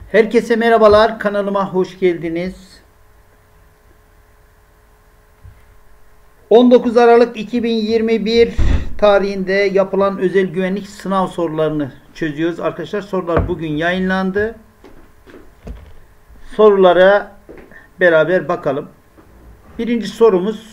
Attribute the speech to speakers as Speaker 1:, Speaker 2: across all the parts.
Speaker 1: Herkese merhabalar, kanalıma hoş geldiniz. 19 Aralık 2021 tarihinde yapılan özel güvenlik sınav sorularını çözüyoruz arkadaşlar. Sorular bugün yayınlandı. Sorulara beraber bakalım. Birinci sorumuz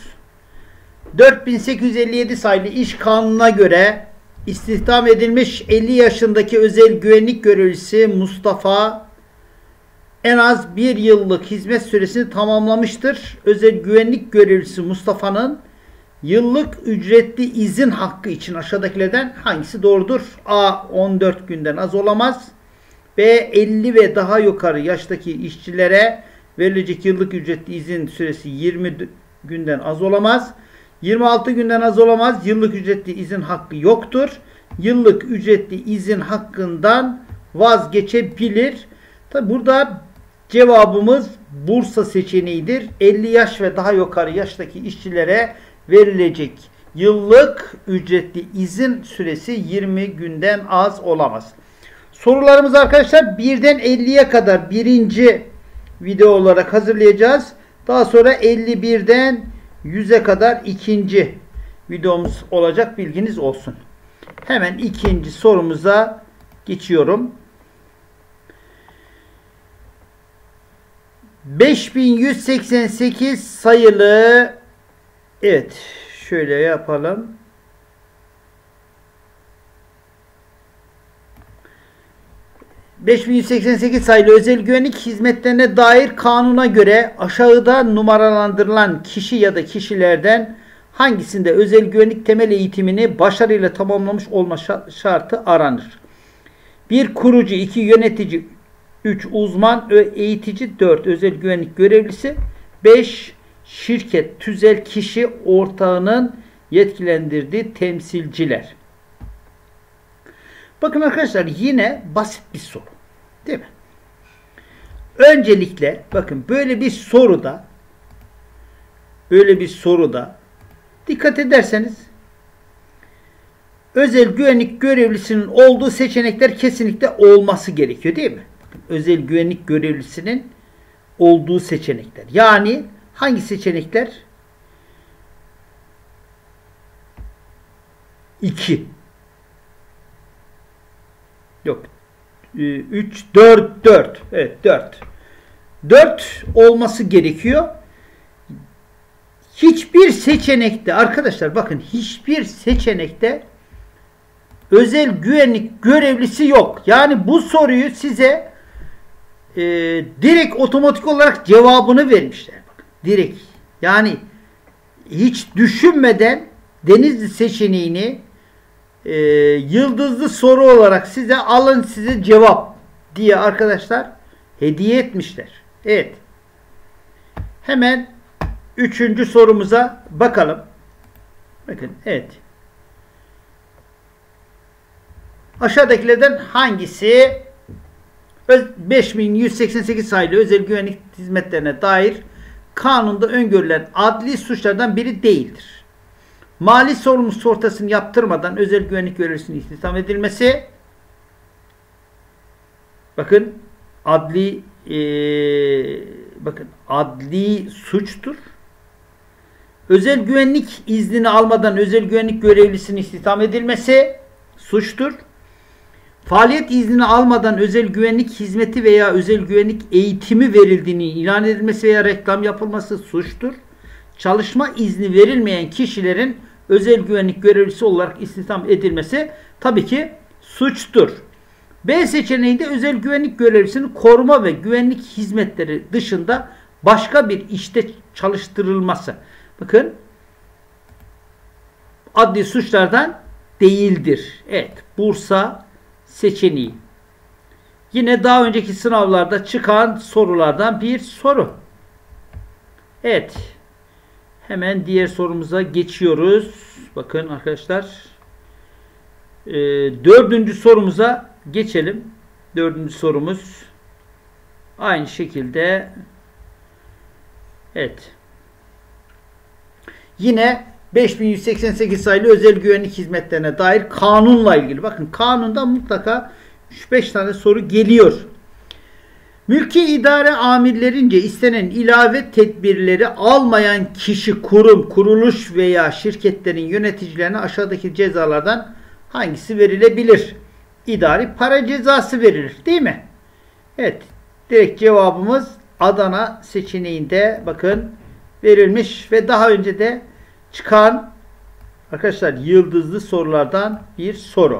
Speaker 1: 4857 sayılı İş Kanunu'na göre istihdam edilmiş 50 yaşındaki özel güvenlik görevlisi Mustafa en az 1 yıllık hizmet süresini tamamlamıştır. Özel güvenlik görevlisi Mustafa'nın yıllık ücretli izin hakkı için aşağıdakilerden hangisi doğrudur? A. 14 günden az olamaz. B. 50 ve daha yukarı yaştaki işçilere verilecek yıllık ücretli izin süresi 20 günden az olamaz. 26 günden az olamaz. Yıllık ücretli izin hakkı yoktur. Yıllık ücretli izin hakkından vazgeçebilir. Tabi burada cevabımız Bursa seçeneğidir. 50 yaş ve daha yukarı yaştaki işçilere verilecek yıllık ücretli izin süresi 20 günden az olamaz. Sorularımız arkadaşlar 1'den 50'ye kadar birinci video olarak hazırlayacağız. Daha sonra 51'den 100'e kadar ikinci videomuz olacak, bilginiz olsun. Hemen ikinci sorumuza geçiyorum. 5188 sayılı, evet şöyle yapalım. ...5188 sayılı özel güvenlik hizmetlerine dair kanuna göre aşağıda numaralandırılan kişi ya da kişilerden hangisinde özel güvenlik temel eğitimini başarıyla tamamlamış olma şartı aranır? 1. Kurucu, 2. Yönetici, 3. Uzman, eğitici, 4. Özel güvenlik görevlisi, 5. Şirket, tüzel kişi ortağının yetkilendirdiği temsilciler. Bakın arkadaşlar, yine basit bir soru. Değil mi? Öncelikle bakın böyle bir soruda dikkat ederseniz özel güvenlik görevlisinin olduğu seçenekler kesinlikle olması gerekiyor, değil mi? Özel güvenlik görevlisinin olduğu seçenekler. Yani hangi seçenekler? 2. Yok. 3, 4, 4. Evet, 4. 4 olması gerekiyor. Hiçbir seçenekte arkadaşlar bakın, hiçbir seçenekte özel güvenlik görevlisi yok. Yani bu soruyu size direkt otomatik olarak cevabını vermişler. Bakın, direkt. Yani hiç düşünmeden Denizli seçeneğini yıldızlı soru olarak size alın size cevap diye arkadaşlar hediye etmişler. Evet. Hemen 3. sorumuza bakalım. Bakın, evet. Aşağıdakilerden hangisi 5188 sayılı özel güvenlik hizmetlerine dair kanunda öngörülen adli suçlardan biri değildir? Mali sorumluluk sigortasını yaptırmadan özel güvenlik görevlisinin istihdam edilmesi. Bakın adli suçtur. Özel güvenlik iznini almadan özel güvenlik görevlisinin istihdam edilmesi suçtur. Faaliyet iznini almadan özel güvenlik hizmeti veya özel güvenlik eğitimi verildiğini ilan edilmesi veya reklam yapılması suçtur. Çalışma izni verilmeyen kişilerin özel güvenlik görevlisi olarak istihdam edilmesi tabii ki suçtur. B seçeneğinde özel güvenlik görevlisinin koruma ve güvenlik hizmetleri dışında başka bir işte çalıştırılması. Bakın, adli suçlardan değildir. Evet, Bursa seçeneği. Yine daha önceki sınavlarda çıkan sorulardan bir soru. Evet. Hemen diğer sorumuza geçiyoruz. Bakın arkadaşlar. 4. sorumuza geçelim. 4. sorumuz aynı şekilde. Evet. Yine 5188 sayılı özel güvenlik hizmetlerine dair kanunla ilgili. Bakın, kanunda mutlaka 3-5 tane soru geliyor. Mülki idare amirlerince istenen ilave tedbirleri almayan kişi, kurum, kuruluş veya şirketlerin yöneticilerine aşağıdaki cezalardan hangisi verilebilir? İdari para cezası verilir, değil mi? Evet. Direkt cevabımız Adana seçeneğinde bakın verilmiş ve daha önce de çıkan arkadaşlar yıldızlı sorulardan bir soru.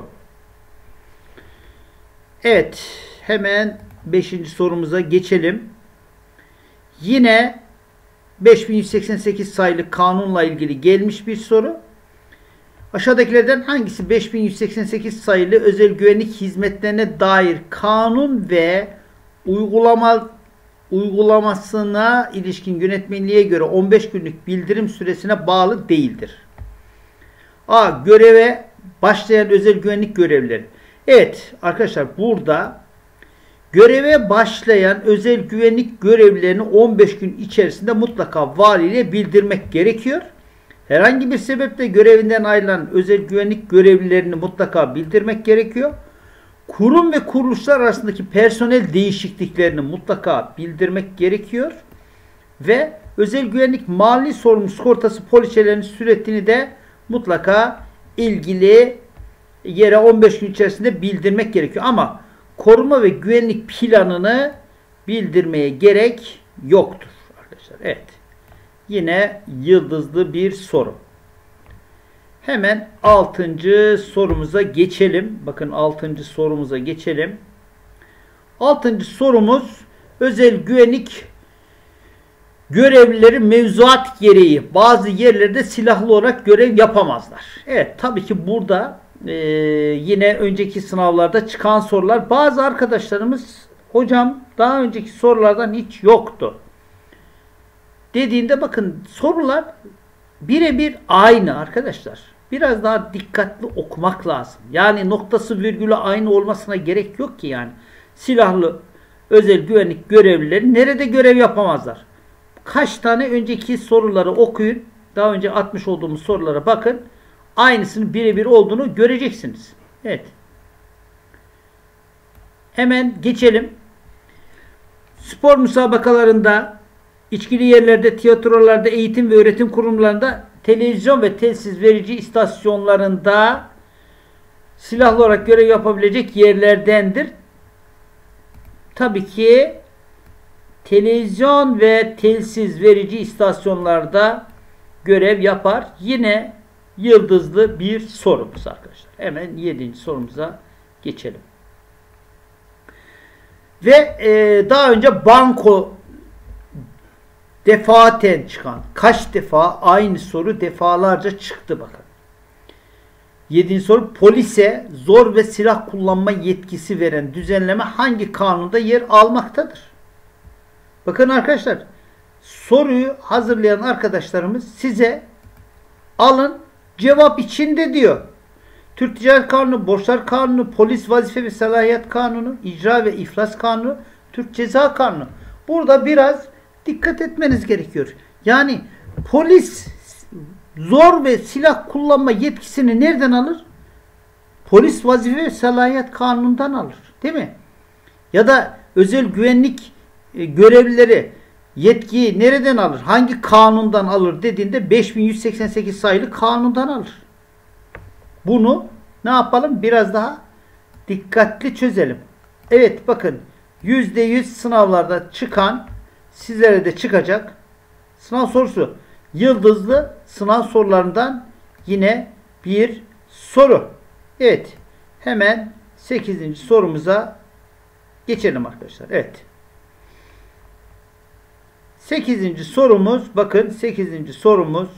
Speaker 1: Evet. Hemen 5. sorumuza geçelim. Yine 5188 sayılı kanunla ilgili gelmiş bir soru. Aşağıdakilerden hangisi 5188 sayılı özel güvenlik hizmetlerine dair kanun ve uygulamasına ilişkin yönetmeliğe göre 15 günlük bildirim süresine bağlı değildir? A. Göreve başlayan özel güvenlik görevlileri. Evet arkadaşlar, burada göreve başlayan özel güvenlik görevlilerini 15 gün içerisinde mutlaka valiye bildirmek gerekiyor. Herhangi bir sebeple görevinden ayrılan özel güvenlik görevlilerini mutlaka bildirmek gerekiyor. Kurum ve kuruluşlar arasındaki personel değişikliklerini mutlaka bildirmek gerekiyor. Ve özel güvenlik mali sorumlu sigortası poliçelerinin süretini de mutlaka ilgili yere 15 gün içerisinde bildirmek gerekiyor. Ama koruma ve güvenlik planını bildirmeye gerek yoktur arkadaşlar. Evet. Yine yıldızlı bir soru. Hemen 6. sorumuza geçelim. Bakın 6. sorumuza geçelim. 6. sorumuz özel güvenlik görevlileri mevzuat gereği bazı yerlerde silahlı olarak görev yapamazlar. Evet, tabii ki burada yine önceki sınavlarda çıkan sorular, bazı arkadaşlarımız hocam daha önceki sorulardan hiç yoktu dediğinde bakın sorular birebir aynı arkadaşlar. Biraz daha dikkatli okumak lazım. Yani noktası virgülü aynı olmasına gerek yok ki yani. Silahlı özel güvenlik görevlileri nerede görev yapamazlar? Kaç tane önceki soruları okuyun. Daha önce atmış olduğumuz sorulara bakın. Aynısının birebir olduğunu göreceksiniz. Evet. Hemen geçelim. Spor müsabakalarında, içkili yerlerde, tiyatrolarda, eğitim ve öğretim kurumlarında, televizyon ve telsiz verici istasyonlarında silahlı olarak görev yapabilecek yerlerdendir. Tabii ki televizyon ve telsiz verici istasyonlarda görev yapar. Yine yıldızlı bir sorumuz arkadaşlar. Hemen 7. sorumuza geçelim. Ve daha önce banko defaten çıkan, kaç defa aynı soru defalarca çıktı bakın. 7. soru, polise zor ve silah kullanma yetkisi veren düzenleme hangi kanunda yer almaktadır? Bakın arkadaşlar, soruyu hazırlayan arkadaşlarımız size alın cevap içinde diyor. Türk Ticaret Kanunu, Borçlar Kanunu, Polis Vazife ve Salahiyet Kanunu, İcra ve İflas Kanunu, Türk Ceza Kanunu. Burada biraz dikkat etmeniz gerekiyor. Yani polis zor ve silah kullanma yetkisini nereden alır? Polis Vazife ve Salahiyet Kanunu'ndan alır. Değil mi? Ya da özel güvenlik görevlileri yetkiyi nereden alır? Hangi kanundan alır dediğinde 5188 sayılı kanundan alır. Bunu ne yapalım? Biraz daha dikkatli çözelim. Evet bakın, %100 sınavlarda çıkan, sizlere de çıkacak sınav sorusu. Yıldızlı sınav sorularından yine bir soru. Evet. Hemen 8. sorumuza geçelim arkadaşlar. Evet. 8. sorumuz, bakın 8. sorumuz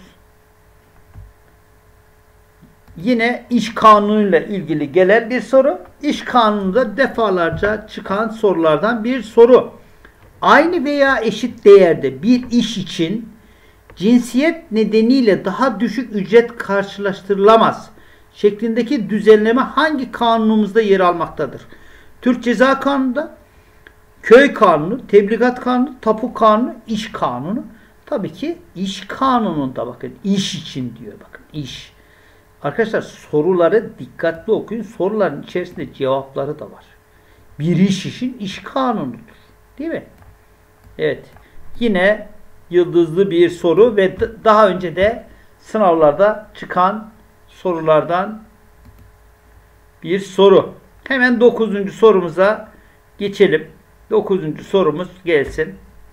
Speaker 1: yine iş kanunuyla ilgili gelen bir soru. İş kanununda defalarca çıkan sorulardan bir soru. Aynı veya eşit değerde bir iş için cinsiyet nedeniyle daha düşük ücret karşılaştırılamaz şeklindeki düzenleme hangi kanunumuzda yer almaktadır? Türk Ceza Kanunu'nda, Köy Kanunu, Tebligat Kanunu, Tapu Kanunu, İş Kanunu. Tabii ki İş Kanunu'nda bakın, iş için diyor bakın, iş. Arkadaşlar soruları dikkatli okuyun. Soruların içerisinde cevapları da var. Bir iş için iş kanunudur. Değil mi? Evet. Yine yıldızlı bir soru ve daha önce de sınavlarda çıkan sorulardan bir soru. Hemen 9. sorumuza geçelim. 9. sorumuz gelsin.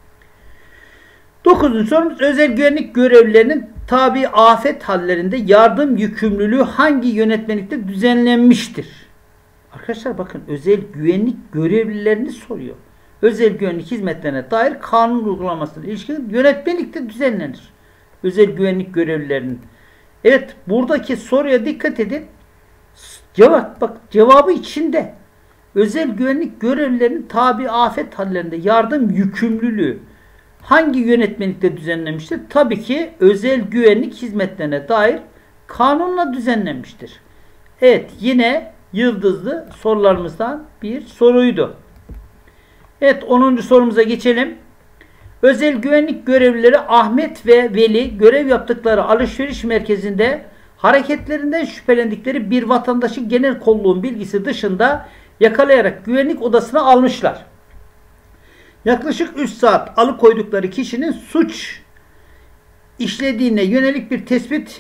Speaker 1: 9. sorumuz özel güvenlik görevlilerinin tabi afet hallerinde yardım yükümlülüğü hangi yönetmelikte düzenlenmiştir? Arkadaşlar bakın, özel güvenlik görevlilerini soruyor. Özel güvenlik hizmetlerine dair kanun uygulamasına ilişkin yönetmelikte düzenlenir. Özel güvenlik görevlilerinin. Evet, buradaki soruya dikkat edin. Cevabı içinde. Özel güvenlik görevlilerinin tabi afet hallerinde yardım yükümlülüğü hangi yönetmelikte düzenlenmiştir? Tabii ki özel güvenlik hizmetlerine dair kanunla düzenlenmiştir. Evet, yine yıldızlı sorularımızdan bir soruydu. Evet, 10. sorumuza geçelim. Özel güvenlik görevlileri Ahmet ve Veli görev yaptıkları alışveriş merkezinde hareketlerinden şüphelendikleri bir vatandaşı genel kolluğun bilgisi dışında yakalayarak güvenlik odasına almışlar. Yaklaşık 3 saat alıkoydukları kişinin suç işlediğine yönelik bir tespit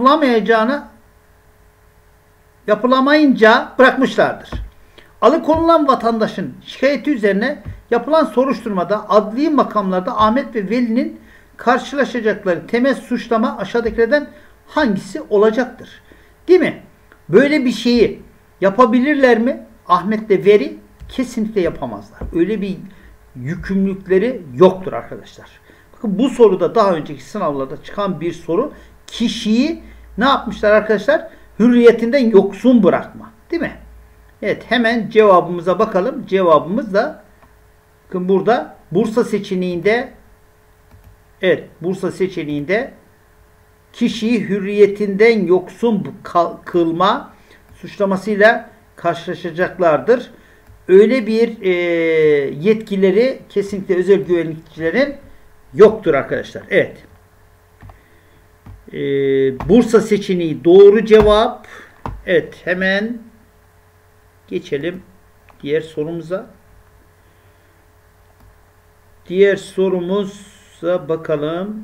Speaker 1: yapılamayınca bırakmışlardır. Alıkonulan vatandaşın şikayeti üzerine yapılan soruşturmada adli makamlarda Ahmet ve Veli'nin karşılaşacakları temel suçlama aşağıdakilerden hangisi olacaktır? Değil mi? Böyle bir şeyi yapabilirler mi? Ahmet ve Veli kesinlikle yapamazlar. Öyle bir yükümlülükleri yoktur arkadaşlar. Bakın, bu soruda daha önceki sınavlarda çıkan bir soru. Kişiyi ne yapmışlar arkadaşlar? Hürriyetinden yoksun bırakma. Değil mi? Evet, hemen cevabımıza bakalım. Cevabımız da bakın burada Bursa seçeneğinde, evet, Bursa seçeneğinde kişiyi hürriyetinden yoksun kılma suçlamasıyla karşılaşacaklardır. Öyle bir yetkileri kesinlikle özel güvenlikçilerin yoktur arkadaşlar. Evet. Bursa seçeneği doğru cevap. Evet, hemen geçelim diğer sorumuza. Diğer sorumuza bakalım.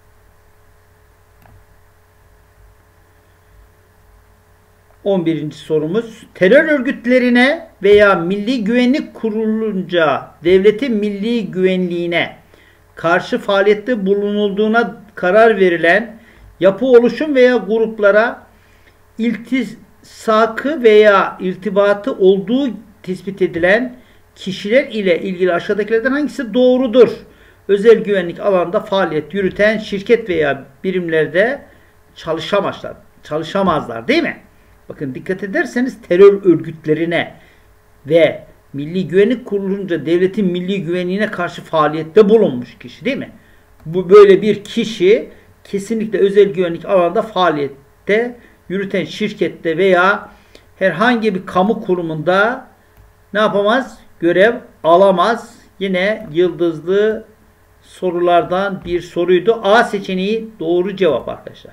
Speaker 1: Sorumuz. Terör örgütlerine veya Milli Güvenlik Kurulu'nca devletin milli güvenliğine karşı faaliyette bulunulduğuna karar verilen yapı, oluşum veya gruplara iltisakı veya irtibatı olduğu tespit edilen kişiler ile ilgili aşağıdakilerden hangisi doğrudur? Özel güvenlik alanında faaliyet yürüten şirket veya birimlerde çalışamazlar, değil mi? Bakın, dikkat ederseniz terör örgütlerine ve Milli Güvenlik Kurulu'nca devletin milli güvenliğine karşı faaliyette bulunmuş kişi, değil mi? Bu böyle bir kişi kesinlikle özel güvenlik alanında faaliyette yürüten şirkette veya herhangi bir kamu kurumunda ne yapamaz? Görev alamaz. Yine yıldızlı sorulardan bir soruydu. A seçeneği doğru cevap arkadaşlar.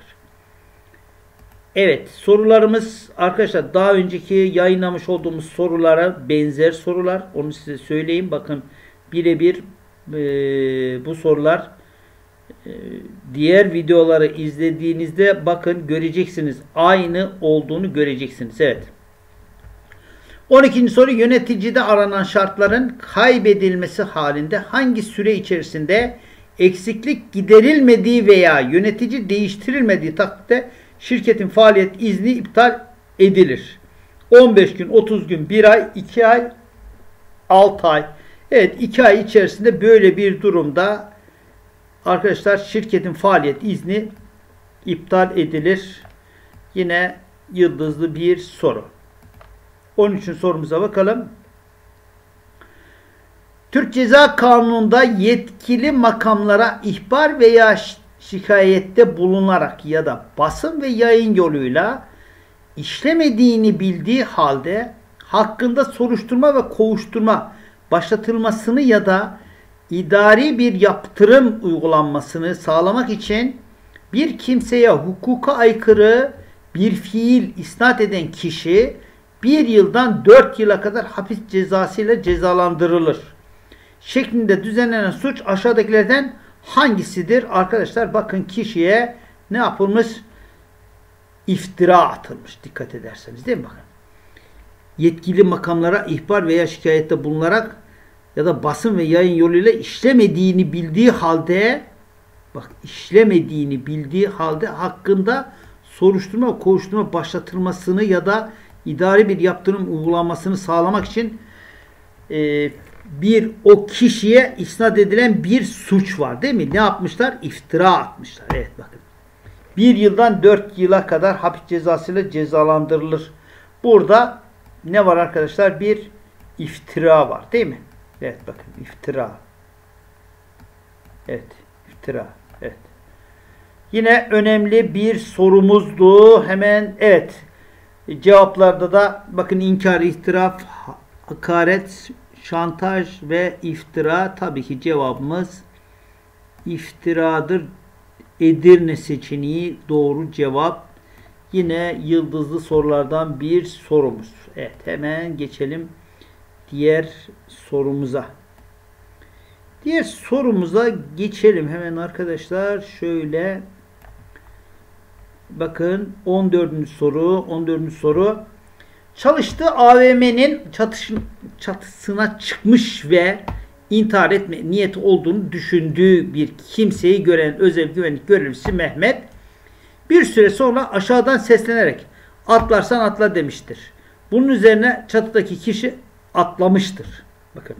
Speaker 1: Evet, sorularımız arkadaşlar daha önceki yayınlamış olduğumuz sorulara benzer sorular. Onu size söyleyeyim. Bakın, birebir bu sorular diğer videoları izlediğinizde bakın göreceksiniz. Aynı olduğunu göreceksiniz. Evet. 12. soru, yöneticide aranan şartların kaybedilmesi halinde hangi süre içerisinde eksiklik giderilmediği veya yönetici değiştirilmediği takdirde şirketin faaliyet izni iptal edilir? 15 gün, 30 gün, 1 ay, 2 ay, 6 ay. Evet, 2 ay içerisinde böyle bir durumda arkadaşlar şirketin faaliyet izni iptal edilir. Yine yıldızlı bir soru. 13. sorumuza bakalım. Türk Ceza Kanunu'nda yetkili makamlara ihbar veya şikayette bulunarak ya da basın ve yayın yoluyla işlemediğini bildiği halde hakkında soruşturma ve kovuşturma başlatılmasını ya da idari bir yaptırım uygulanmasını sağlamak için bir kimseye hukuka aykırı bir fiil isnat eden kişi 1 yıldan 4 yıla kadar hapis cezası ile cezalandırılır. şeklinde düzenlenen suç aşağıdakilerden hangisidir? Arkadaşlar bakın, kişiye ne yapılmış? İftira atılmış. Dikkat ederseniz, değil mi? Bakın. Yetkili makamlara ihbar veya şikayette bulunarak ya da basın ve yayın yoluyla işlemediğini bildiği halde hakkında soruşturma ve kovuşturma başlatılmasını ya da idari bir yaptırım uygulanmasını sağlamak için o kişiye isnat edilen bir suç var, değil mi? Ne yapmışlar? İftira atmışlar. Evet, bakın. 1 yıldan 4 yıla kadar hapis cezasıyla cezalandırılır. Burada ne var arkadaşlar? Bir iftira var, değil mi? Evet, bakın, iftira. Evet, iftira. Evet. Yine önemli bir sorumuzdu. Hemen evet. Cevaplarda da bakın, inkar, ihtilaf, hakaret, şantaj ve iftira. Tabii ki cevabımız iftiradır. Edirne seçeneği doğru cevap. Yine yıldızlı sorulardan bir sorumuz. Evet, hemen geçelim diğer sorumuza. Diğer sorumuza geçelim hemen arkadaşlar. Şöyle bakın, 14. soru. Çalıştığı AVM'nin çatısına çıkmış ve intihar etme niyeti olduğunu düşündüğü bir kimseyi gören özel güvenlik görevlisi Mehmet bir süre sonra aşağıdan seslenerek "Atlarsan atla" demiştir. Bunun üzerine çatıdaki kişi atlamıştır. Bakın.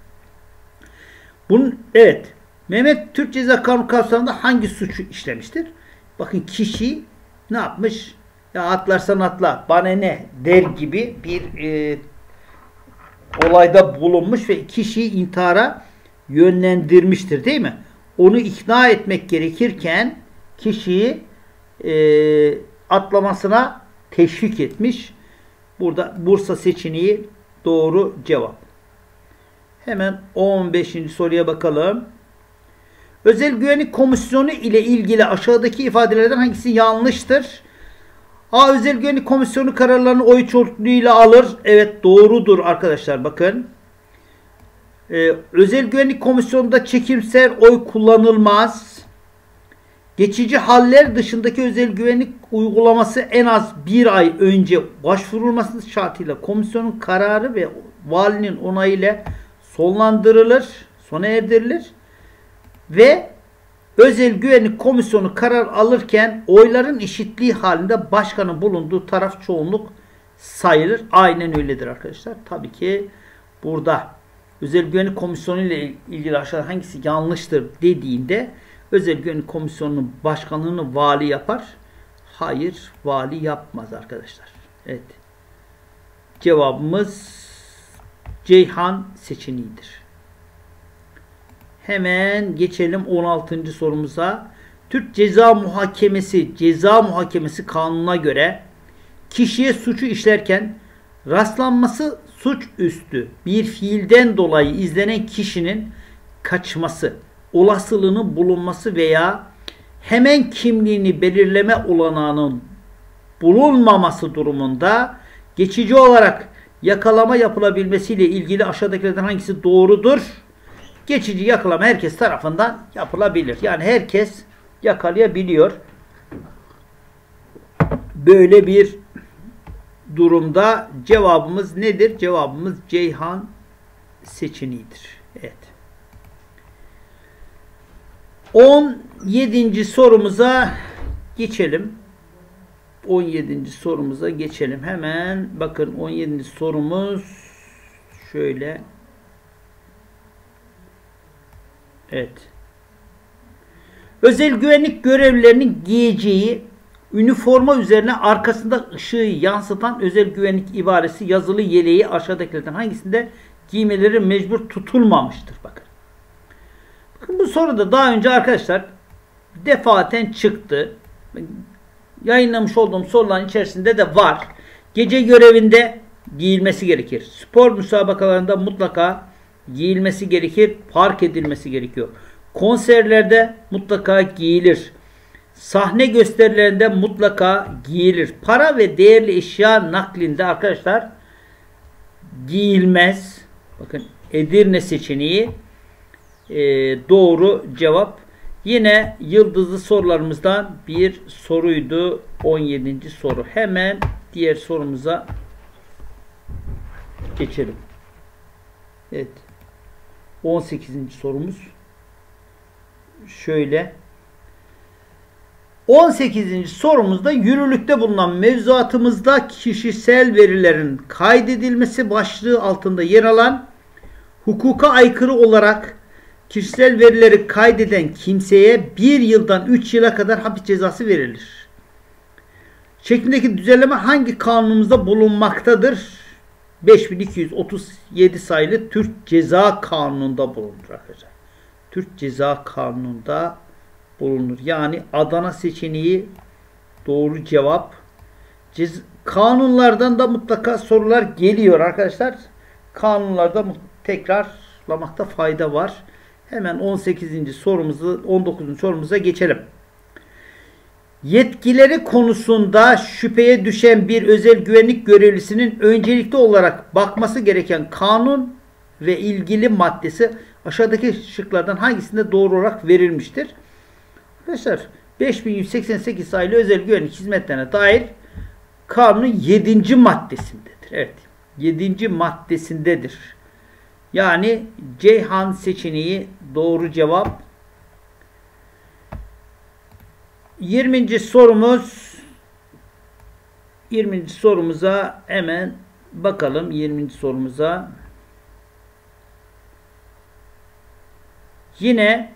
Speaker 1: Evet. Mehmet Türk Ceza Kanunu kapsamında hangi suçu işlemiştir? Bakın, kişi ne yapmış? Ya atlarsan atla, bana ne der gibi bir olayda bulunmuş ve kişiyi intihara yönlendirmiştir, değil mi? Onu ikna etmek gerekirken kişiyi atlamasına teşvik etmiş. Burada Bursa seçeneği doğru cevap. Hemen 15. soruya bakalım. Özel Güvenlik Komisyonu ile ilgili aşağıdaki ifadelerden hangisi yanlıştır? A. Özel Güvenlik Komisyonu kararlarını oy çoğunluğuyla alır. Evet, doğrudur arkadaşlar, bakın. Özel Güvenlik Komisyonu'nda çekimser oy kullanılmaz. Geçici haller dışındaki özel güvenlik uygulaması en az 1 ay önce başvurulması şartıyla komisyonun kararı ve valinin onayıyla sona erdirilir. Ve Özel Güvenlik Komisyonu karar alırken oyların eşitliği halinde başkanın bulunduğu taraf çoğunluk sayılır. Aynen öyledir arkadaşlar. Tabii ki burada Özel Güvenlik Komisyonu ile ilgili aşağıda hangisi yanlıştır dediğinde Özel Güvenlik Komisyonu'nun başkanlığını vali yapar. Hayır, vali yapmaz arkadaşlar. Evet. Cevabımız Ceyhan seçeneğidir. Hemen geçelim 16. sorumuza. Türk Ceza Muhakemesi Kanunu'na göre kişiye suçu işlerken rastlanması suçüstü bir fiilden dolayı izlenen kişinin kaçması, olasılığının bulunması veya hemen kimliğini belirleme olanağının bulunmaması durumunda geçici olarak yakalama yapılabilmesiyle ilgili aşağıdakilerden hangisi doğrudur? Geçici yakalama herkes tarafından yapılabilir. Yani herkes yakalayabiliyor. Böyle bir durumda cevabımız nedir? Cevabımız Ceyhan seçeneğidir. Evet. 17. sorumuza geçelim. 17. sorumuza geçelim. Hemen bakın, 17. sorumuz şöyle. Evet. Özel güvenlik görevlilerinin giyeceği üniforma üzerine arkasında ışığı yansıtan özel güvenlik ibaresi yazılı yeleği aşağıdakilerden hangisinde giymeleri mecbur tutulmamıştır? Bakın. Bakın, bu soruda daha önce arkadaşlar defaten çıktı. Yayınlamış olduğum soruların içerisinde de var. Gece görevinde giyilmesi gerekir. Spor müsabakalarında mutlaka giyilmesi gerekir. Park edilmesi gerekiyor. Konserlerde mutlaka giyilir. Sahne gösterilerinde mutlaka giyilir. Para ve değerli eşya naklinde arkadaşlar giyilmez. Bakın, Edirne seçeneği doğru cevap. Yine yıldızlı sorularımızdan bir soruydu. 17. soru. Hemen diğer sorumuza geçelim. Evet. 18. sorumuz. Şöyle. 18. sorumuzda yürürlükte bulunan mevzuatımızda kişisel verilerin kaydedilmesi başlığı altında yer alan hukuka aykırı olarak kişisel verileri kaydeden kimseye 1 yıldan 3 yıla kadar hapis cezası verilir. Şeklindeki düzenleme hangi kanunumuzda bulunmaktadır? 5237 sayılı Türk Ceza Kanunu'nda bulunur arkadaşlar. Türk Ceza Kanunu'nda bulunur. Yani Adana seçeneği doğru cevap. Kanunlardan da mutlaka sorular geliyor arkadaşlar. Kanunlarda tekrarlamakta fayda var. Hemen 18. sorumuzu 19. sorumuza geçelim. Yetkileri konusunda şüpheye düşen bir özel güvenlik görevlisinin öncelikli olarak bakması gereken kanun ve ilgili maddesi aşağıdaki şıklardan hangisinde doğru olarak verilmiştir? Arkadaşlar 5188 sayılı özel güvenlik hizmetlerine dair kanunun 7. maddesindedir. Evet. 7. maddesindedir. Yani Ceyhan seçeneği doğru cevap. 20. sorumuz 20. sorumuza hemen bakalım. 20. sorumuza yine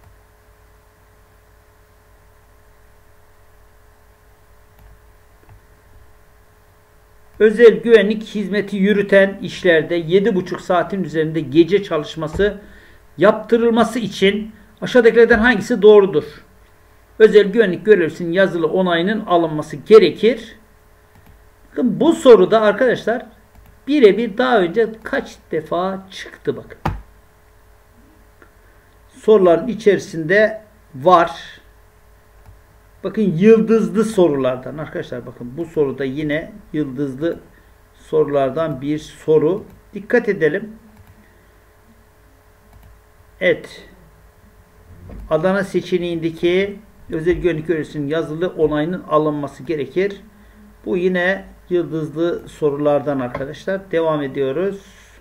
Speaker 1: özel güvenlik hizmeti yürüten işlerde 7,5 saatin üzerinde gece çalışması yaptırılması için aşağıdakilerden hangisi doğrudur? Özel güvenlik görevlisinin yazılı onayının alınması gerekir. Bakın bu soruda arkadaşlar birebir daha önce kaç defa çıktı bakın. Soruların içerisinde var. Bakın yıldızlı sorulardan arkadaşlar bakın bu soruda yine yıldızlı sorulardan bir soru. Dikkat edelim. Evet. Adana seçeneğindeki özel güvenlik görevlisinin yazılı onayının alınması gerekir. Bu yine yıldızlı sorulardan arkadaşlar. Devam ediyoruz.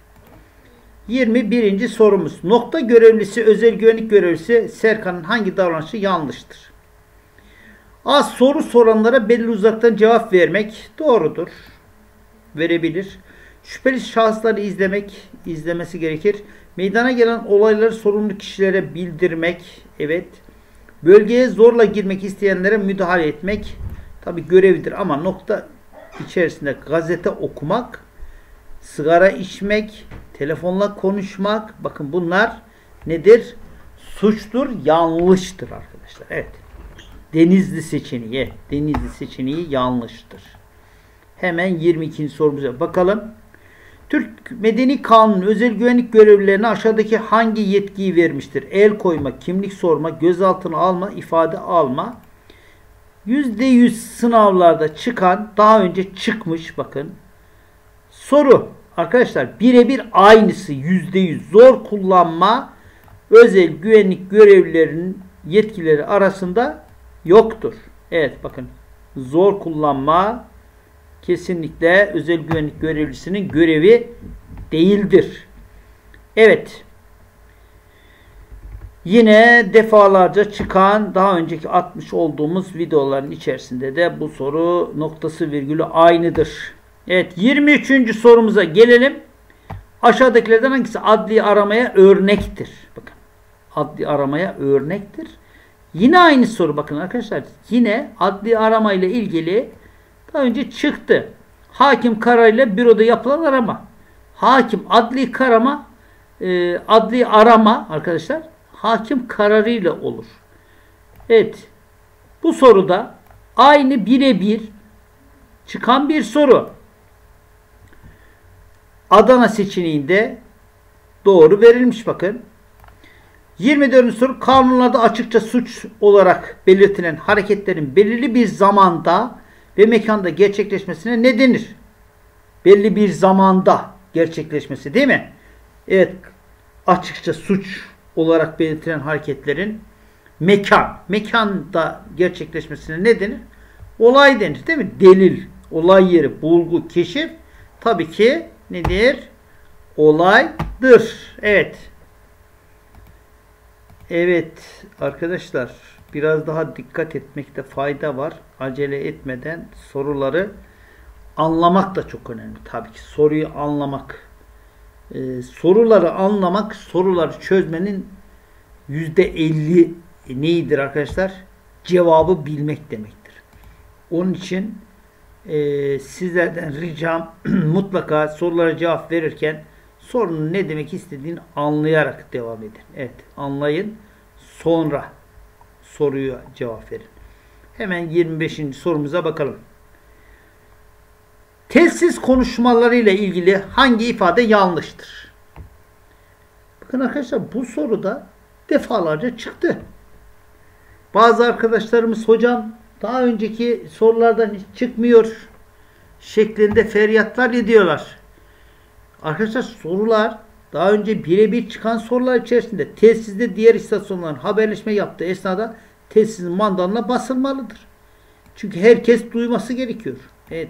Speaker 1: 21. sorumuz. Nokta görevlisi, özel güvenlik görevlisi Serkan'ın hangi davranışı yanlıştır? A. Soru soranlara belli uzaktan cevap vermek doğrudur. Verebilir. Şüpheli şahısları izlemesi gerekir. Meydana gelen olayları sorumlu kişilere bildirmek. Evet. Bölgeye zorla girmek isteyenlere müdahale etmek tabi görevidir ama nokta içerisinde gazete okumak, sigara içmek, telefonla konuşmak, bakın bunlar nedir? Suçtur, yanlıştır arkadaşlar. Evet. Denizli seçeneği yanlıştır. Hemen 22. sorumuza bakalım. Türk Medeni Kanunu özel güvenlik görevlilerine aşağıdaki hangi yetkiyi vermiştir? El koyma, kimlik sorma, gözaltına alma, ifade alma. %100 sınavlarda çıkan, daha önce çıkmış bakın. Soru arkadaşlar birebir aynısı %100 zor kullanma özel güvenlik görevlilerinin yetkileri arasında yoktur. Evet bakın zor kullanma kesinlikle özel güvenlik görevlisinin görevi değildir. Evet. Yine defalarca çıkan daha önceki atmış olduğumuz videoların içerisinde de bu soru noktası virgülü aynıdır. Evet 23. sorumuza gelelim. Aşağıdakilerden hangisi adli aramaya örnektir? Bakın. Adli aramaya örnektir. Yine aynı soru bakın arkadaşlar. Yine adli arama ile ilgili daha önce çıktı. Hakim kararıyla büroda yapılan arama. Hakim adli arama arkadaşlar hakim kararıyla olur. Evet. Bu soruda aynı birebir çıkan bir soru. Adana seçeneğinde doğru verilmiş bakın. 24. soru kanunlarda açıkça suç olarak belirtilen hareketlerin belirli bir zamanda ve mekanda gerçekleşmesine ne denir? Belli bir zamanda gerçekleşmesi değil mi? Evet. Açıkça suç olarak belirtilen hareketlerin mekanda gerçekleşmesine ne denir? Olay denir, değil mi? Delil, olay yeri, bulgu, keşif tabii ki nedir? Olaydır. Evet. Evet arkadaşlar, biraz daha dikkat etmekte fayda var. Acele etmeden soruları anlamak da çok önemli. Tabii ki soruyu anlamak. Soruları anlamak, soruları çözmenin %50 neyidir arkadaşlar? Cevabı bilmek demektir. Onun için sizlerden ricam mutlaka sorulara cevap verirken sorunun ne demek istediğini anlayarak devam edin. Evet, anlayın. Sonra soruya cevap verin. Hemen 25. sorumuza bakalım. Telsiz konuşmalarıyla ilgili hangi ifade yanlıştır? Bakın arkadaşlar, bu soruda defalarca çıktı. Bazı arkadaşlarımız hocam daha önceki sorulardan hiç çıkmıyor şeklinde feryatlar ediyorlar. Arkadaşlar, sorular daha önce birebir çıkan sorular içerisinde telsizde diğer istasyonların haberleşme yaptığı esnada telsizin mandalına basılmalıdır. Çünkü herkes duyması gerekiyor. Evet.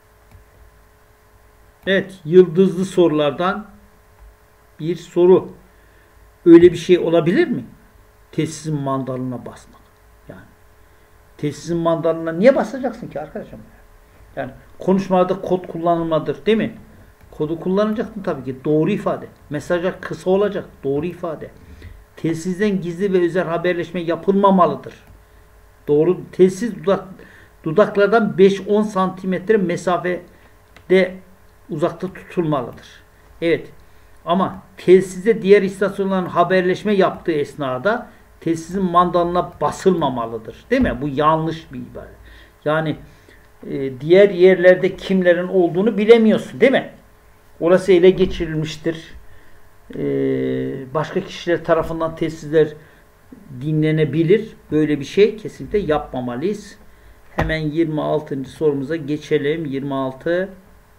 Speaker 1: Evet, yıldızlı sorulardan bir soru. Öyle bir şey olabilir mi? Telsizin mandalına basmak. Yani telsizin mandalına niye basacaksın ki arkadaşım? Yani konuşmalarda kod kullanılmadır, değil mi? Kodu kullanacaksın tabii ki. Doğru ifade. Mesajlar kısa olacak. Doğru ifade. Telsizden gizli ve özel haberleşme yapılmamalıdır. Doğru. Telsiz dudaklardan 5-10 santimetre mesafede uzakta tutulmalıdır. Evet. Ama telsizde diğer istasyonların haberleşme yaptığı esnada telsizin mandalına basılmamalıdır. Değil mi? Bu yanlış bir ibare. Yani diğer yerlerde kimlerin olduğunu bilemiyorsun. Değil mi? Orası ele geçirilmiştir. Başka kişiler tarafından telsizler dinlenebilir. Böyle bir şey kesinlikle yapmamalıyız. Hemen 26. sorumuza geçelim. 26.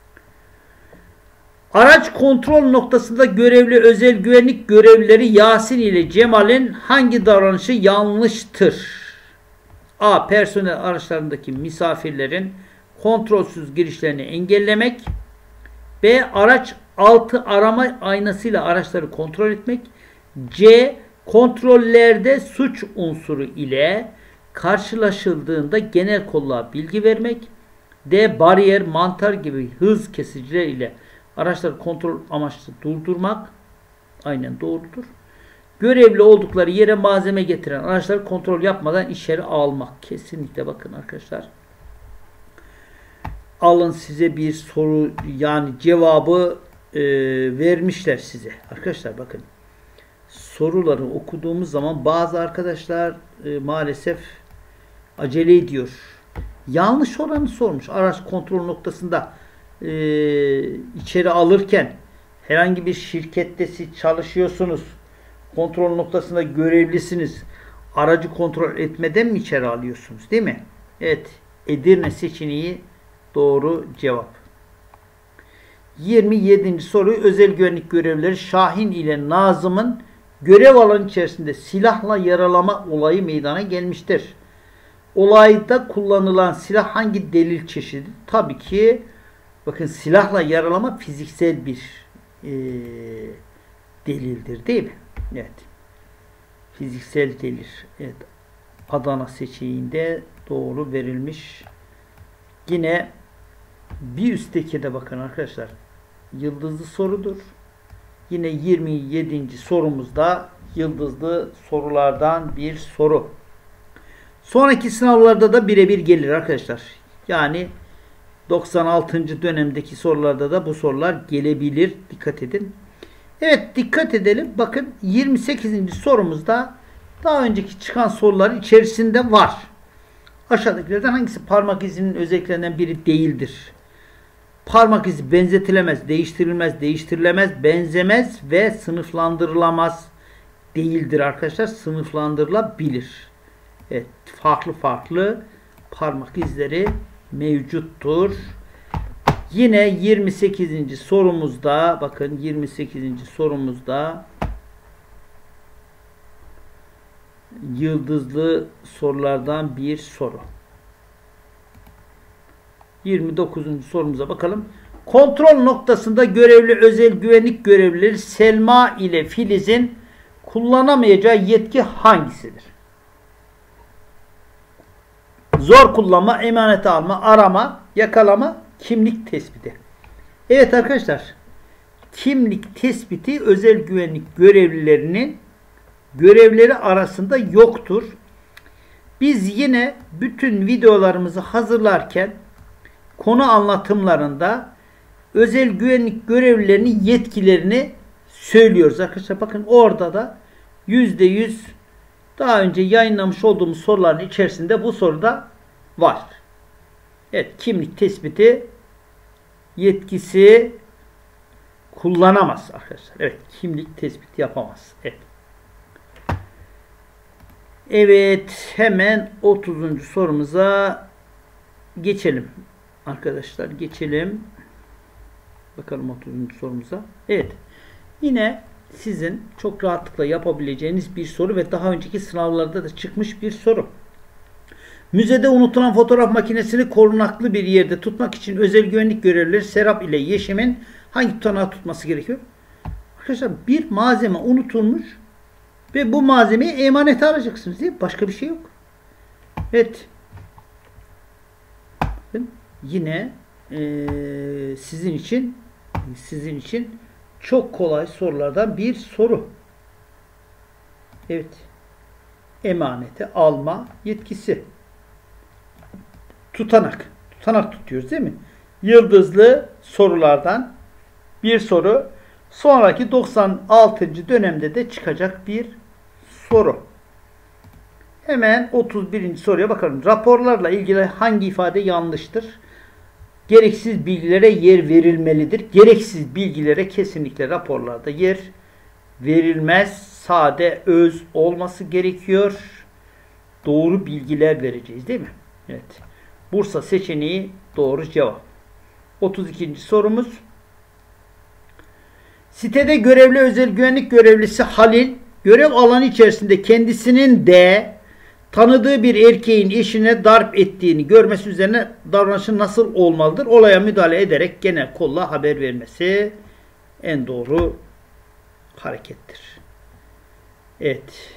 Speaker 1: Araç kontrol noktasında görevli özel güvenlik görevlileri Yasin ile Cemal'in hangi davranışı yanlıştır? A. Personel araçlarındaki misafirlerin kontrolsüz girişlerini engellemek. B. Araç altı arama aynasıyla araçları kontrol etmek. C. Kontrollerde suç unsuru ile karşılaşıldığında genel kolluğa bilgi vermek. D. Bariyer, mantar gibi hız kesiciler ile araçları kontrol amaçlı durdurmak. Aynen doğrudur. Görevli oldukları yere malzeme getiren araçları kontrol yapmadan içeri almak. Kesinlikle bakın arkadaşlar. Alın size bir soru, yani cevabı vermişler size. Arkadaşlar bakın. Soruları okuduğumuz zaman bazı arkadaşlar maalesef acele ediyor. Yanlış olanı sormuş. Araç kontrol noktasında içeri alırken herhangi bir şirkette çalışıyorsunuz. Kontrol noktasında görevlisiniz. Aracı kontrol etmeden mi içeri alıyorsunuz? Değil mi? Evet. Edirne seçeneği doğru cevap. 27. soruyu özel güvenlik görevlileri Şahin ile Nazım'ın görev alanı içerisinde silahla yaralama olayı meydana gelmiştir. Olayda kullanılan silah hangi delil çeşidi? Tabii ki bakın, silahla yaralama fiziksel bir delildir, değil mi? Evet. Fiziksel delil. Evet. Adana seçeneğinde doğru verilmiş. Yine bir üstteki de bakın arkadaşlar, yıldızlı sorudur. Yine 27. sorumuzda yıldızlı sorulardan bir soru. Sonraki sınavlarda da birebir gelir arkadaşlar. Yani 96. dönemdeki sorularda da bu sorular gelebilir. Dikkat edin. Evet, dikkat edelim. Bakın 28. sorumuzda daha önceki çıkan sorular içerisinde var. Aşağıdakilerden hangisi parmak izinin özelliklerinden biri değildir? Parmak izi benzetilemez, değiştirilmez, değiştirilemez, benzemez ve sınıflandırılamaz değildir arkadaşlar. Sınıflandırılabilir. Evet, farklı farklı parmak izleri mevcuttur. Yine 28. sorumuzda bakın, 28. sorumuzda Yıldızlı sorulardan bir soru. 29. sorumuza bakalım. Kontrol noktasında görevli özel güvenlik görevlileri Selma ile Filiz'in kullanamayacağı yetki hangisidir? Zor kullanma, emanet alma, arama, yakalama, kimlik tespiti. Evet arkadaşlar, kimlik tespiti özel güvenlik görevlilerinin görevleri arasında yoktur. Biz yine bütün videolarımızı hazırlarken konu anlatımlarında özel güvenlik görevlilerinin yetkilerini söylüyoruz arkadaşlar. Bakın orada da %100 daha önce yayınlamış olduğumuz soruların içerisinde bu soruda var. Evet, kimlik tespiti yetkisi kullanamaz arkadaşlar. Evet, kimlik tespiti yapamaz. Evet. Evet, hemen 30. sorumuza geçelim. Arkadaşlar geçelim. Bakalım 30. sorumuza. Evet. Yine sizin çok rahatlıkla yapabileceğiniz bir soru ve daha önceki sınavlarda da çıkmış bir soru. Müzede unutulan fotoğraf makinesini korunaklı bir yerde tutmak için özel güvenlik görevlileri Serap ile Yeşim'in hangi tutanağı tutması gerekiyor? Arkadaşlar bir malzeme unutulmuş ve bu malzemeyi emanete alacaksınız değil mi? Başka bir şey yok. Evet. Yine sizin için çok kolay sorulardan bir soru. Evet. Emanete alma yetkisi. Tutanak. Tutanak tutuyoruz değil mi? Yıldızlı sorulardan bir soru. Sonraki 96. dönemde de çıkacak bir soru. Hemen 31. soruya bakalım. Raporlarla ilgili hangi ifade yanlıştır? Gereksiz bilgilere yer verilmelidir. Gereksiz bilgilere kesinlikle raporlarda yer verilmez. Sade, öz olması gerekiyor. Doğru bilgiler vereceğiz değil mi? Evet. Bursa seçeneği doğru cevap. 32. sorumuz. Sitede görevli özel güvenlik görevlisi Halil, görev alanı içerisinde kendisinin de tanıdığı bir erkeğin eşine darp ettiğini görmesi üzerine davranışı nasıl olmalıdır? Olaya müdahale ederek genel kolla haber vermesi en doğru harekettir. Evet.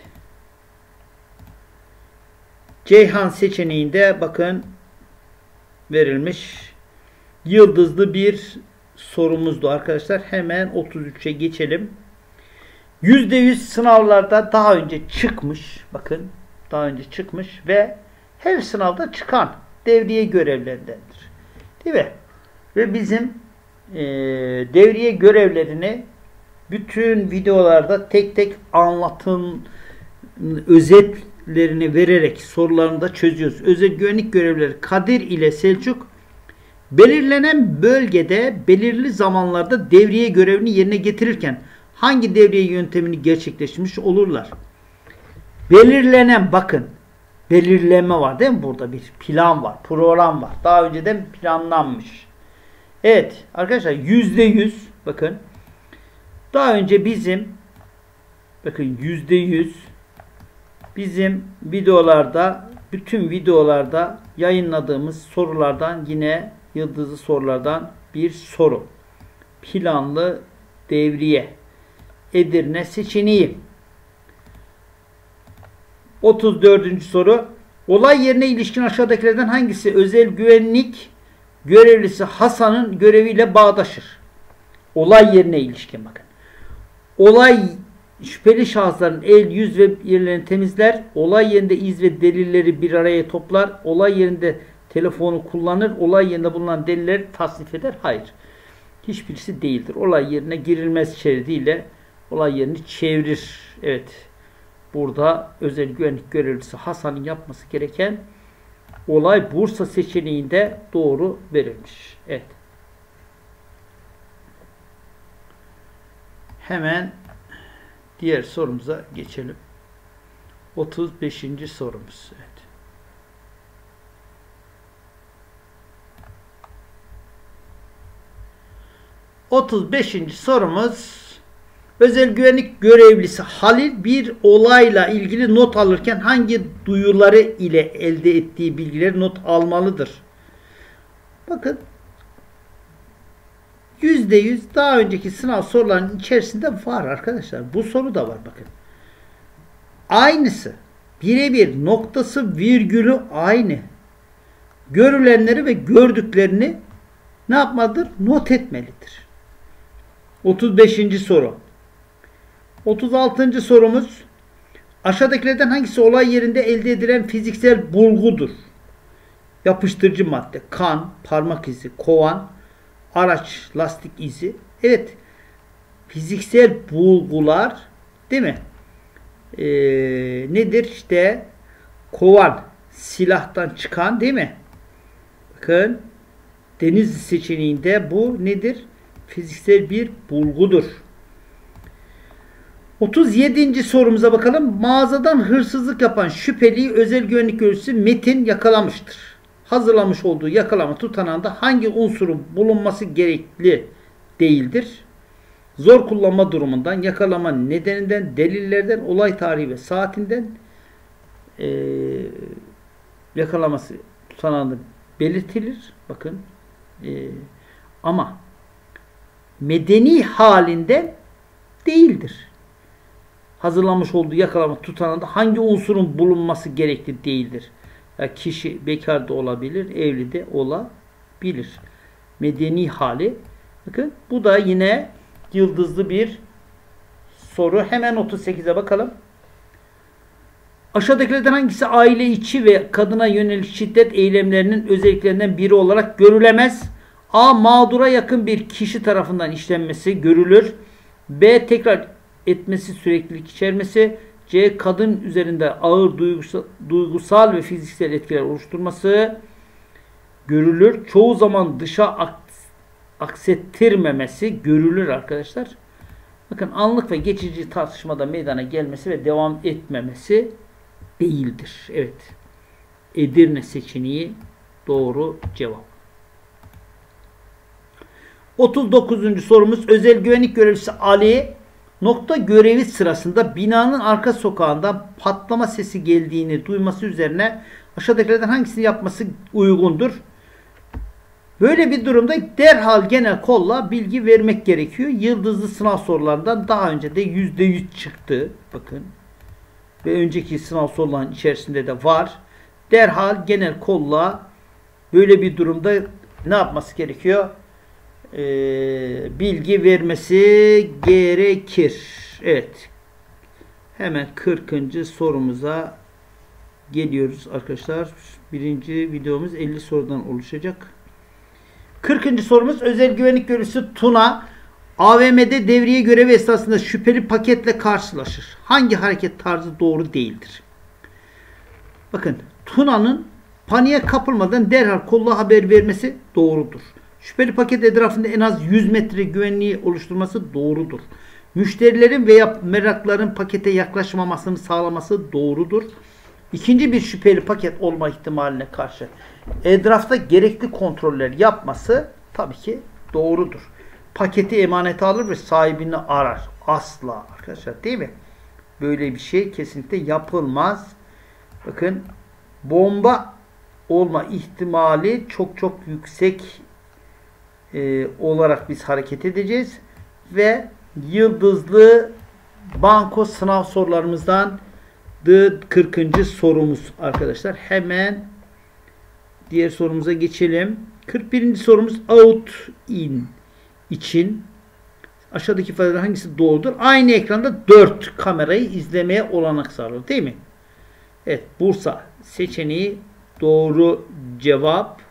Speaker 1: Ceyhan seçeneğinde bakın verilmiş yıldızlı bir sorumuzdu arkadaşlar. Hemen 33'e geçelim. %100 sınavlarda daha önce çıkmış. Bakın daha önce çıkmış ve her sınavda çıkan devriye görevlerindendir. Değil mi? Ve bizim devriye görevlerini bütün videolarda tek tek anlatım özetlerini vererek sorularını da çözüyoruz. Özel güvenlik görevlileri Kadir ile Selçuk belirlenen bölgede belirli zamanlarda devriye görevini yerine getirirken hangi devriye yöntemini gerçekleştirmiş olurlar? Belirlenen, bakın belirleme var değil mi? Burada bir plan var, program var. Daha önceden planlanmış. Evet arkadaşlar %100 bakın daha önce bizim bakın %100 bizim videolarda, bütün videolarda yayınladığımız sorulardan yine yıldızlı sorulardan bir soru. Planlı devriye. Edirne seçeneği. 34. soru. Olay yerine ilişkin aşağıdakilerden hangisi özel güvenlik görevlisi Hasan'ın göreviyle bağdaşır? Olay yerine ilişkin bakın. Olay şüpheli şahısların el, yüz ve yerlerini temizler. Olay yerinde iz ve delilleri bir araya toplar. Olay yerinde telefonu kullanır. Olay yerinde bulunan delilleri tasnif eder. Hayır. Hiçbirisi değildir. Olay yerine girilmez şeridiyle olay yerini çevirir. Evet. Burada özel güvenlik görevlisi Hasan'ın yapması gereken olay Bursa seçeneğinde doğru verilmiş. Evet. Hemen diğer sorumuza geçelim. 35. sorumuz. Evet. ...35. sorumuz... Özel güvenlik görevlisi Halil bir olayla ilgili not alırken hangi duyuları ile elde ettiği bilgileri not almalıdır? Bakın %100 daha önceki sınav sorularının içerisinde var arkadaşlar. Bu soru da var bakın. Aynısı. Birebir noktası virgülü aynı. Görülenleri ve gördüklerini ne yapmalıdır? Not etmelidir. 35. soru. 36. sorumuz. Aşağıdakilerden hangisi olay yerinde elde edilen fiziksel bulgudur? Yapıştırıcı madde, kan, parmak izi, kovan, araç, lastik izi. Evet. Fiziksel bulgular değil mi? Nedir? İşte kovan, silahtan çıkan değil mi? Bakın deniz seçeneğinde bu nedir? Fiziksel bir bulgudur. 37. sorumuza bakalım. Mağazadan hırsızlık yapan şüpheliyi özel güvenlik görevlisi Metin yakalamıştır. Hazırlamış olduğu yakalama tutanağında hangi unsurun bulunması gerekli değildir? Zor kullanma durumundan, yakalama nedeninden, delillerden, olay tarihi ve saatinden yakalaması tutanağında belirtilir. Bakın. Ama medeni halinden değildir. Hazırlanmış olduğu yakalama tutanağında hangi unsurun bulunması gerekli değildir. Ya kişi bekar da olabilir, evli de olabilir. Medeni hali. Bakın bu da yine yıldızlı bir soru. Hemen 38'e bakalım. Aşağıdakilerden hangisi aile içi ve kadına yönelik şiddet eylemlerinin özelliklerinden biri olarak görülemez? A. Mağdura yakın bir kişi tarafından işlenmesi görülür. B. Tekrar etmesi, süreklilik içermesi. C. Kadın üzerinde ağır duygusal ve fiziksel etkiler oluşturması görülür. Çoğu zaman dışa aksettirmemesi görülür arkadaşlar. Bakın anlık ve geçici tartışmada meydana gelmesi ve devam etmemesi değildir. Evet. Edirne seçeneği doğru cevap. 39. sorumuz. Özel güvenlik görevlisi Ali nokta görevi sırasında binanın arka sokağından patlama sesi geldiğini duyması üzerine aşağıdakilerden hangisini yapması uygundur? Böyle bir durumda derhal genel kolla bilgi vermek gerekiyor. Yıldızlı sınav sorularından daha önce de %100 çıktı. Bakın. Ve önceki sınav sorularının içerisinde de var. Derhal genel kolla böyle bir durumda ne yapması gerekiyor? Bilgi vermesi gerekir. Evet. Hemen 40. sorumuza geliyoruz arkadaşlar. Birinci videomuz 50 sorudan oluşacak. 40. sorumuz. Özel güvenlik görevlisi Tuna AVM'de devriye görevi esnasında şüpheli paketle karşılaşır. Hangi hareket tarzı doğru değildir? Bakın. Tuna'nın paniğe kapılmadan derhal kolla haber vermesi doğrudur. Şüpheli paket etrafında en az 100 metre güvenliği oluşturması doğrudur. Müşterilerin veya merakların pakete yaklaşmamasını sağlaması doğrudur. İkinci bir şüpheli paket olma ihtimaline karşı etrafta gerekli kontroller yapması tabii ki doğrudur. Paketi emanete alır ve sahibini arar. Asla arkadaşlar değil mi? Böyle bir şey kesinlikle yapılmaz. Bakın bomba olma ihtimali çok yüksek olarak biz hareket edeceğiz. Ve yıldızlı banko sınav sorularımızdan 40. sorumuz arkadaşlar. Hemen diğer sorumuza geçelim. 41. sorumuz out in için aşağıdaki ifadeler hangisi doğrudur? Aynı ekranda 4 kamerayı izlemeye olanak sağlar. Değil mi? Evet. Bursa seçeneği doğru cevap.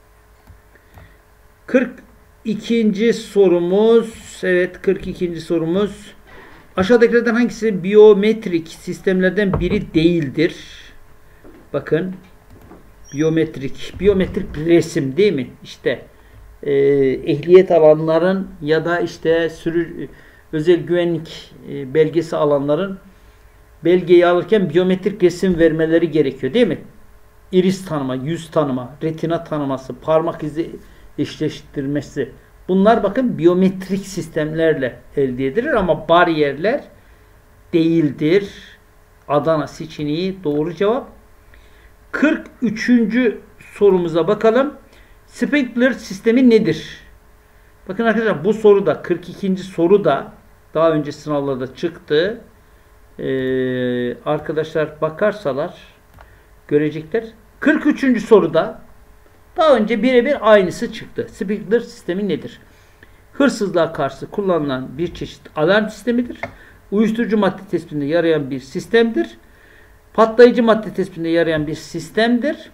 Speaker 1: 42. sorumuz. Evet. 42. sorumuz. Aşağıdakilerden hangisi biyometrik sistemlerden biri değildir? Bakın. Biyometrik resim değil mi? İşte ehliyet alanların ya da işte özel güvenlik belgesi alanların belgeyi alırken biyometrik resim vermeleri gerekiyor değil mi? İris tanıma, yüz tanıma, retina tanıması, parmak izi eşleştirmesi Bunlar bakın biyometrik sistemlerle elde edilir ama bariyerler değildir. Adana seçeneği doğru cevap. 43. sorumuza bakalım. Sprinkler sistemi nedir? Bakın arkadaşlar bu soru da 42. soru da daha önce sınavlarda çıktı. Arkadaşlar bakarsalar görecekler. 43. soruda daha önce birebir aynısı çıktı. Sprinkler sistemi nedir? Hırsızlığa karşı kullanılan bir çeşit alarm sistemidir. Uyuşturucu madde tespitinde yarayan bir sistemdir. Patlayıcı madde tespitinde yarayan bir sistemdir.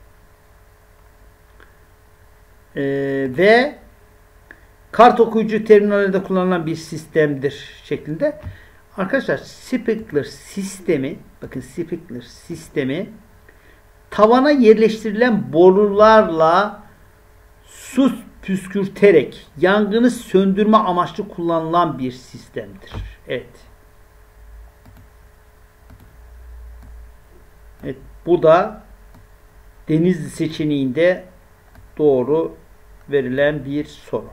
Speaker 1: Ve kart okuyucu terminalinde kullanılan bir sistemdir şeklinde. Arkadaşlar sprinkler sistemi, bakın sprinkler sistemi tavana yerleştirilen borularla su püskürterek yangını söndürme amaçlı kullanılan bir sistemdir. Evet. Evet, bu da Denizli seçeneğinde doğru verilen bir soru.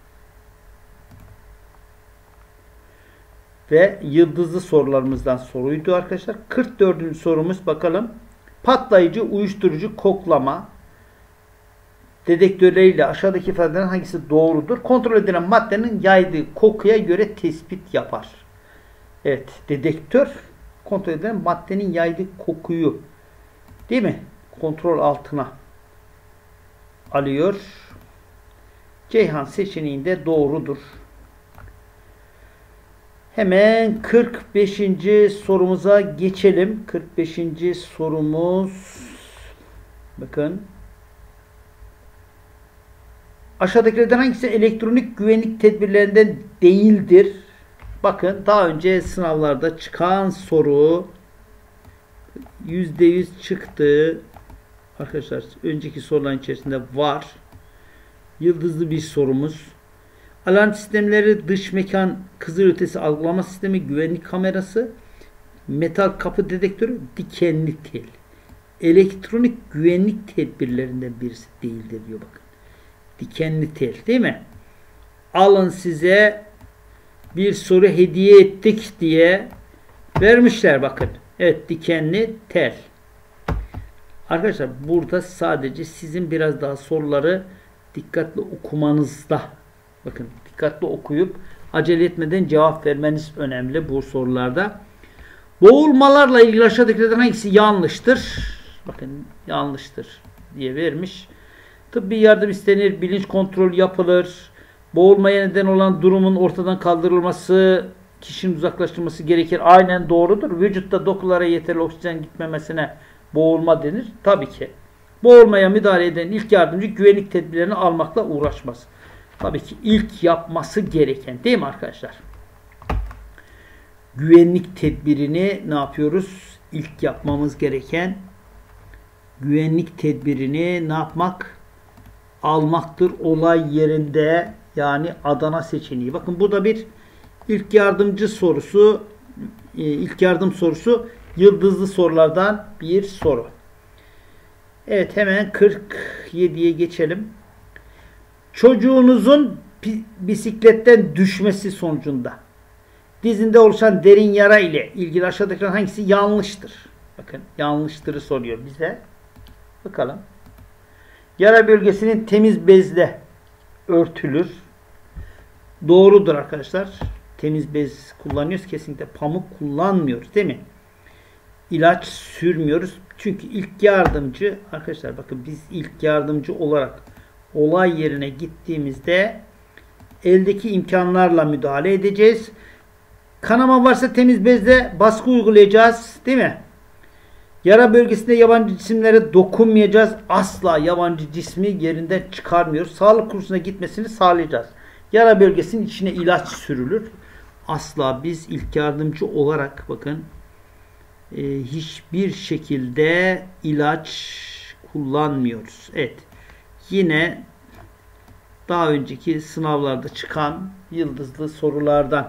Speaker 1: Ve yıldızlı sorularımızdan soruydu arkadaşlar. 44. sorumuz bakalım. Patlayıcı, uyuşturucu, koklama dedektörleriyle aşağıdaki ifadelerin hangisi doğrudur? Kontrol edilen maddenin yaydığı kokuya göre tespit yapar. Evet, dedektör kontrol edilen maddenin yaydığı kokuyu, değil mi, kontrol altına alıyor. Ceyhan seçeneğinde doğrudur. Hemen 45. sorumuza geçelim. 45. sorumuz bakın. Aşağıdakilerden hangisi elektronik güvenlik tedbirlerinden değildir? Bakın daha önce sınavlarda çıkan soru %100 çıktı. Arkadaşlar önceki soruların içerisinde var. Yıldızlı bir sorumuz. Alarm sistemleri, dış mekan kızılötesi algılama sistemi, güvenlik kamerası, metal kapı dedektörü, dikenli tel. Elektronik güvenlik tedbirlerinden birisi değildir diyor bakın. Dikenli tel, değil mi? Alın size bir soru hediye ettik diye vermişler bakın. Evet, dikenli tel. Arkadaşlar burada sadece sizin biraz daha soruları dikkatli okumanızda, bakın dikkatli okuyup acele etmeden cevap vermeniz önemli bu sorularda. Boğulmalarla ilgili aşağıdakilerden hangisi yanlıştır? Bakın yanlıştır diye vermiş. Tıbbi yardım istenir, bilinç kontrol yapılır. Boğulmaya neden olan durumun ortadan kaldırılması, kişinin uzaklaştırılması gerekir. Aynen doğrudur. Vücutta dokulara yeterli oksijen gitmemesine boğulma denir. Tabii ki. Boğulmaya müdahale eden ilk yardımcı güvenlik tedbirlerini almakla uğraşmaz. Tabii ki ilk yapması gereken, değil mi arkadaşlar? Güvenlik tedbirini ne yapıyoruz? İlk yapmamız gereken güvenlik tedbirini ne yapmak? Almaktır olay yerinde, yani Adana seçeneği. Bakın bu da bir ilk yardımcı sorusu, ilk yardım sorusu, yıldızlı sorulardan bir soru. Evet, hemen 47'ye geçelim. Çocuğunuzun bisikletten düşmesi sonucunda dizinde oluşan derin yara ile ilgili aşağıdakilerden hangisi yanlıştır? Bakın yanlıştırı soruyor bize. Bakalım. Yara bölgesinin temiz bezle örtülür. Doğrudur arkadaşlar. Temiz bez kullanıyoruz. Kesinlikle pamuk kullanmıyoruz, değil mi? İlaç sürmüyoruz. Çünkü ilk yardımcı, arkadaşlar bakın biz ilk yardımcı olarak olay yerine gittiğimizde eldeki imkanlarla müdahale edeceğiz. Kanama varsa temiz bezle baskı uygulayacağız, değil mi? Yara bölgesinde yabancı cisimlere dokunmayacağız. Asla yabancı cismi yerinden çıkarmıyoruz. Sağlık kursuna gitmesini sağlayacağız. Yara bölgesinin içine ilaç sürülür. Asla biz ilk yardımcı olarak bakın hiçbir şekilde ilaç kullanmıyoruz. Evet. Yine daha önceki sınavlarda çıkan yıldızlı sorulardan.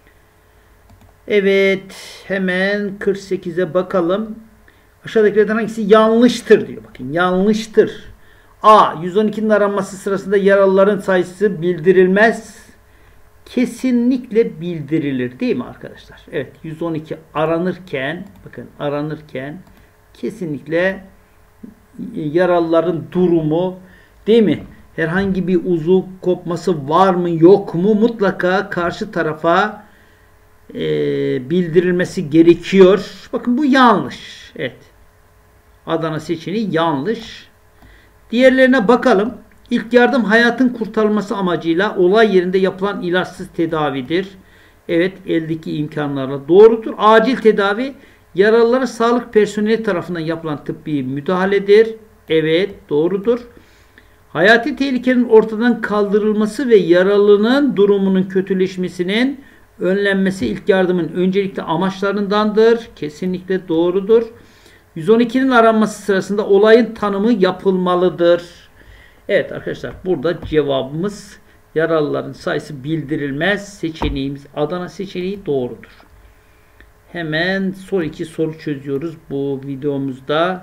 Speaker 1: Evet. Hemen 48'e bakalım. Aşağıdakilerden hangisi yanlıştır diyor. Bakın yanlıştır. A. 112'nin aranması sırasında yaralıların sayısı bildirilmez. Kesinlikle bildirilir değil mi arkadaşlar? Evet, 112 aranırken, bakın aranırken kesinlikle yaralıların durumu değil mi? Herhangi bir uzuv kopması var mı yok mu mutlaka karşı tarafa bildirilmesi gerekiyor. Bakın bu yanlış. Evet. Adana seçeneği yanlış. Diğerlerine bakalım. İlk yardım hayatın kurtarılması amacıyla olay yerinde yapılan ilaçsız tedavidir. Evet, eldeki imkanlarla doğrudur. Acil tedavi yaralılara sağlık personeli tarafından yapılan tıbbi müdahaledir. Evet, doğrudur. Hayati tehlikenin ortadan kaldırılması ve yaralının durumunun kötüleşmesinin önlenmesi ilk yardımın öncelikli amaçlarındandır. Kesinlikle doğrudur. 112'nin aranması sırasında olayın tanımı yapılmalıdır. Evet arkadaşlar, burada cevabımız yaralıların sayısı bildirilmez seçeneğimiz, Adana seçeneği doğrudur. Hemen son iki soru çözüyoruz bu videomuzda.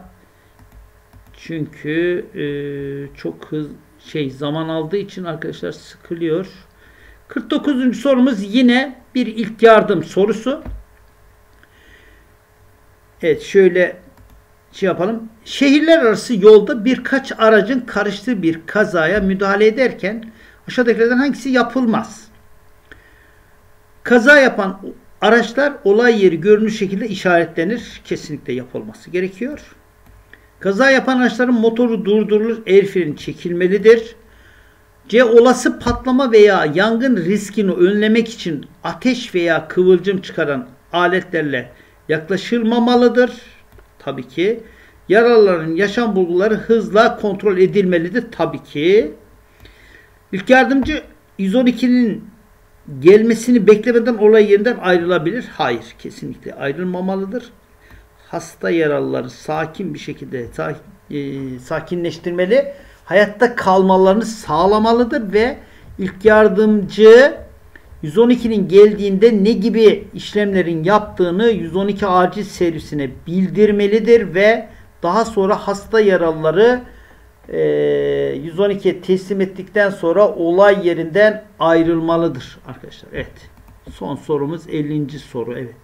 Speaker 1: Çünkü çok zaman aldığı için arkadaşlar sıkılıyor. 49. sorumuz yine bir ilk yardım sorusu. Evet, şöyle yapalım. Şehirler arası yolda birkaç aracın karıştığı bir kazaya müdahale ederken aşağıdakilerden hangisi yapılmaz? Kaza yapan araçlar olay yeri görünür şekilde işaretlenir. Kesinlikle yapılması gerekiyor. Kaza yapan araçların motoru durdurulur, el freni çekilmelidir. C. Olası patlama veya yangın riskini önlemek için ateş veya kıvılcım çıkaran aletlerle yaklaşılmamalıdır. Tabii ki. Yaralıların yaşam bulguları hızla kontrol edilmelidir. Tabii ki. İlk yardımcı 112'nin gelmesini beklemeden olay yerinden ayrılabilir. Hayır. Kesinlikle ayrılmamalıdır. Hasta yaralıları sakin bir şekilde sakinleştirmeli. Hayatta kalmalarını sağlamalıdır ve ilk yardımcı 112'nin geldiğinde ne gibi işlemlerin yaptığını 112 acil servisine bildirmelidir ve daha sonra hasta yaralıları 112'ye teslim ettikten sonra olay yerinden ayrılmalıdır arkadaşlar. Evet. Son sorumuz 50. soru. Evet.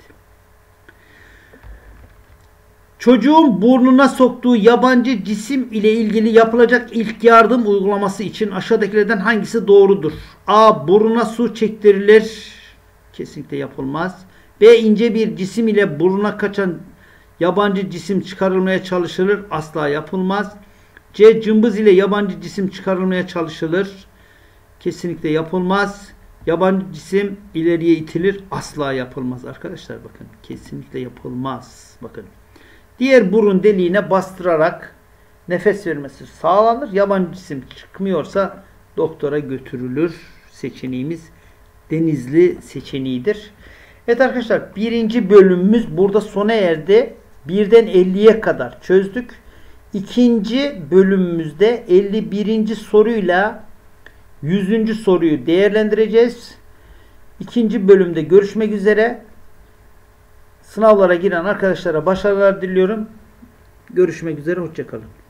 Speaker 1: Çocuğun burnuna soktuğu yabancı cisim ile ilgili yapılacak ilk yardım uygulaması için aşağıdakilerden hangisi doğrudur? A. Burnuna su çektirilir. Kesinlikle yapılmaz. B. İnce bir cisim ile burnuna kaçan yabancı cisim çıkarılmaya çalışılır. Asla yapılmaz. C. Cımbız ile yabancı cisim çıkarılmaya çalışılır. Kesinlikle yapılmaz. Yabancı cisim ileriye itilir. Asla yapılmaz arkadaşlar. Bakın. Kesinlikle yapılmaz. Bakın. Diğer burun deliğine bastırarak nefes vermesi sağlanır. Yabancı cisim çıkmıyorsa doktora götürülür. Seçeneğimiz Denizli seçeneğidir. Evet arkadaşlar, birinci bölümümüz burada sona erdi. 1'den 50'ye kadar çözdük. İkinci bölümümüzde 51. soruyla 100. soruyu değerlendireceğiz. İkinci bölümde görüşmek üzere. Sınavlara giren arkadaşlara başarılar diliyorum. Görüşmek üzere. Hoşça kalın.